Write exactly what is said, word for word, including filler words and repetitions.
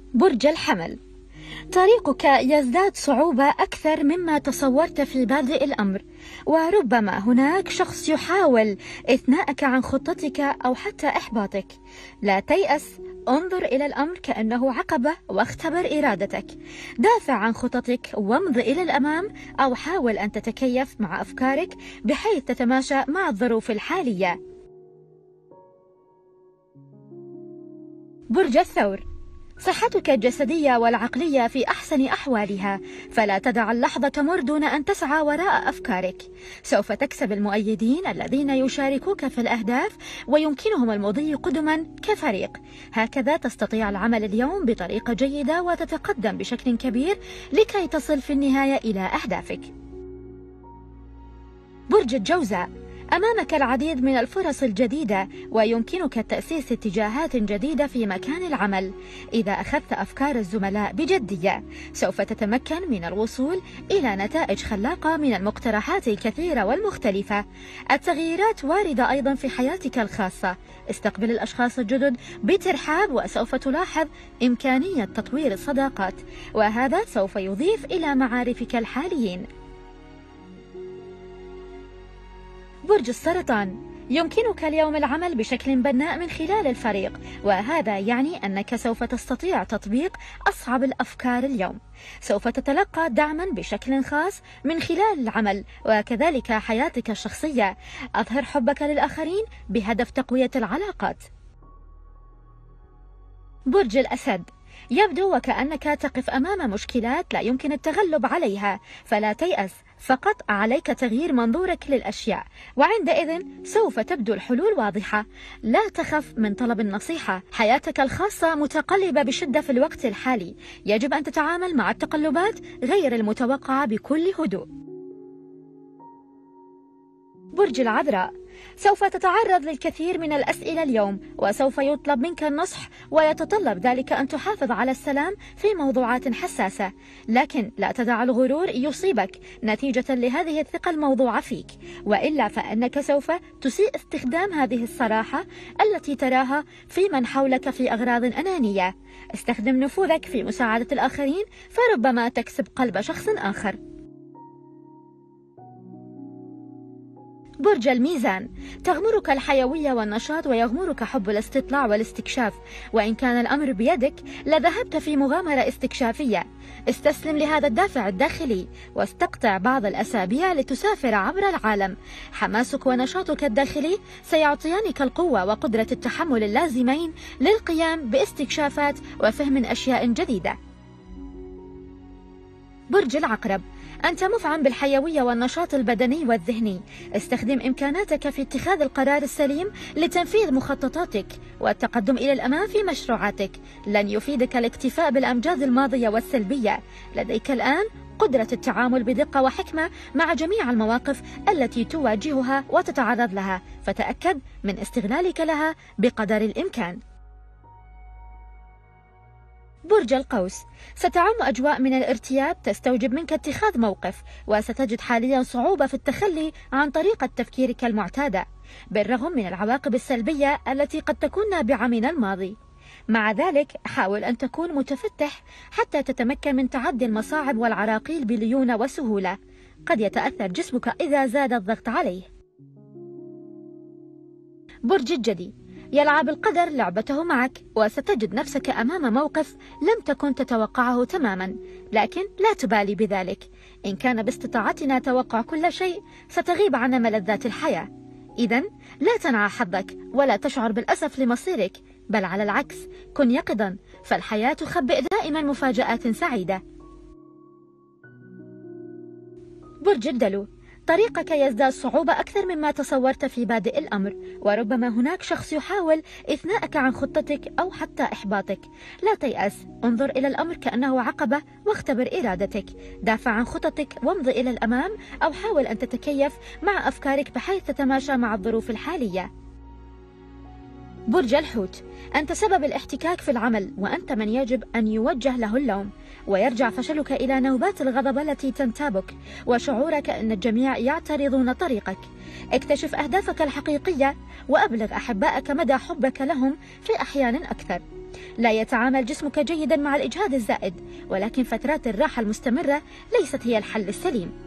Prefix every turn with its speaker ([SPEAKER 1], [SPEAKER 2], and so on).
[SPEAKER 1] برج الحمل، طريقك يزداد صعوبة أكثر مما تصورت في بادئ الأمر، وربما هناك شخص يحاول إثناءك عن خطتك أو حتى إحباطك. لا تيأس، انظر إلى الأمر كأنه عقبة واختبر إرادتك. دافع عن خططك وامض إلى الأمام، أو حاول أن تتكيف مع أفكارك بحيث تتماشى مع الظروف الحالية. برج الثور، صحتك الجسدية والعقلية في أحسن أحوالها، فلا تدع اللحظة تمر دون أن تسعى وراء أفكارك. سوف تكسب المؤيدين الذين يشاركوك في الأهداف ويمكنهم المضي قدما كفريق. هكذا تستطيع العمل اليوم بطريقة جيدة وتتقدم بشكل كبير لكي تصل في النهاية إلى أهدافك. برج الجوزاء، أمامك العديد من الفرص الجديدة ويمكنك تأسيس اتجاهات جديدة في مكان العمل. إذا أخذت أفكار الزملاء بجدية سوف تتمكن من الوصول إلى نتائج خلاقة من المقترحات الكثيرة والمختلفة. التغييرات واردة أيضا في حياتك الخاصة. استقبل الأشخاص الجدد بترحاب وسوف تلاحظ إمكانية تطوير الصداقات، وهذا سوف يضيف إلى معارفك الحاليين. برج السرطان، يمكنك اليوم العمل بشكل بناء من خلال الفريق، وهذا يعني أنك سوف تستطيع تطبيق أصعب الأفكار اليوم. سوف تتلقى دعما بشكل خاص من خلال العمل وكذلك حياتك الشخصية. أظهر حبك للآخرين بهدف تقوية العلاقات. برج الأسد، يبدو وكأنك تقف أمام مشكلات لا يمكن التغلب عليها، فلا تيأس، فقط عليك تغيير منظورك للأشياء، وعندئذ سوف تبدو الحلول واضحة. لا تخف من طلب النصيحة. حياتك الخاصة متقلبة بشدة في الوقت الحالي، يجب أن تتعامل مع التقلبات غير المتوقعة بكل هدوء. برج العذراء، سوف تتعرض للكثير من الأسئلة اليوم، وسوف يطلب منك النصح، ويتطلب ذلك أن تحافظ على السلام في موضوعات حساسة، لكن لا تدع الغرور يصيبك نتيجة لهذه الثقة الموضوعة فيك، وإلا فإنك سوف تسيء استخدام هذه الصراحة التي تراها في من حولك في أغراض أنانية. استخدم نفوذك في مساعدة الآخرين، فربما تكسب قلب شخص آخر. برج الميزان، تغمرك الحيوية والنشاط ويغمرك حب الاستطلاع والاستكشاف، وإن كان الأمر بيدك لذهبت في مغامرة استكشافية. استسلم لهذا الدافع الداخلي واستقطع بعض الأسابيع لتسافر عبر العالم. حماسك ونشاطك الداخلي سيعطيانك القوة وقدرة التحمل اللازمين للقيام باستكشافات وفهم أشياء جديدة. برج العقرب، أنت مفعم بالحيوية والنشاط البدني والذهني. استخدم إمكاناتك في اتخاذ القرار السليم لتنفيذ مخططاتك والتقدم إلى الأمام في مشروعاتك. لن يفيدك الاكتفاء بالأمجاد الماضية والسلبية. لديك الآن قدرة التعامل بدقة وحكمة مع جميع المواقف التي تواجهها وتتعرض لها، فتأكد من استغلالك لها بقدر الإمكان. برج القوس، ستعم أجواء من الارتياب تستوجب منك اتخاذ موقف، وستجد حاليا صعوبة في التخلي عن طريقة تفكيرك المعتادة بالرغم من العواقب السلبية التي قد تكون نابعة من الماضي. مع ذلك حاول أن تكون متفتح حتى تتمكن من تعدي المصاعب والعراقيل بليونة وسهولة. قد يتأثر جسمك إذا زاد الضغط عليه. برج الجدي، يلعب القدر لعبته معك، وستجد نفسك أمام موقف لم تكن تتوقعه تماما، لكن لا تبالي بذلك. إن كان باستطاعتنا توقع كل شيء ستغيب عنا ملذات الحياة. إذن لا تنعى حظك ولا تشعر بالأسف لمصيرك، بل على العكس كن يقظا، فالحياة تخبئ دائما مفاجآت سعيدة. برج الدلو، طريقك يزداد صعوبة أكثر مما تصورت في بادئ الأمر، وربما هناك شخص يحاول إثناءك عن خطتك أو حتى إحباطك. لا تيأس، انظر إلى الأمر كأنه عقبة واختبر إرادتك. دافع عن خطتك وامض إلى الأمام، أو حاول أن تتكيف مع أفكارك بحيث تتماشى مع الظروف الحالية. برج الحوت، أنت سبب الاحتكاك في العمل، وأنت من يجب أن يوجه له اللوم، ويرجع فشلك إلى نوبات الغضب التي تنتابك وشعورك أن الجميع يعترضون طريقك. اكتشف أهدافك الحقيقية وأبلغ أحبائك مدى حبك لهم في أحيان أكثر. لا يتعامل جسمك جيدا مع الإجهاد الزائد، ولكن فترات الراحة المستمرة ليست هي الحل السليم.